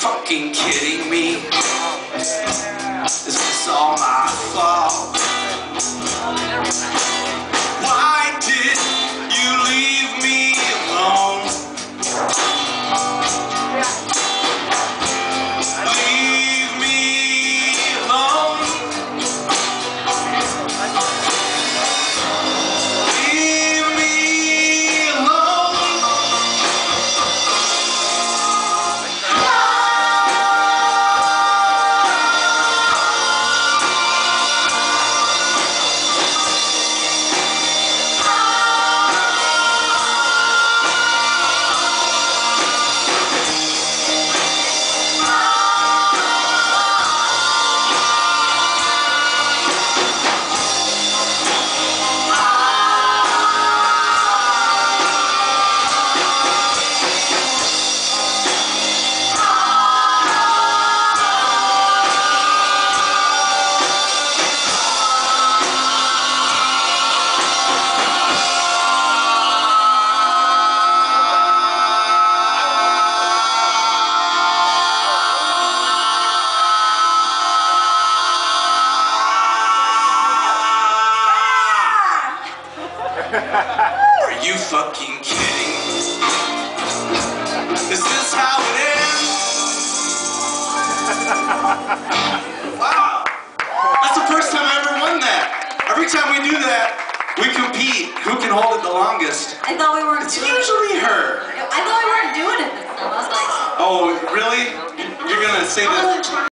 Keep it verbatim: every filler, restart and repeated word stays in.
fucking kidding me? Is this all my fault? Why did you leave me alone? Leave me alone. Leave me alone. Are you fucking kidding? Is this how it ends? Wow! That's the first time I ever won that. Every time we do that, we compete. Who can hold it the longest? I thought we weren't It's doing usually her. it. I thought we weren't doing it this time. I was like, Oh, really? You're gonna say that?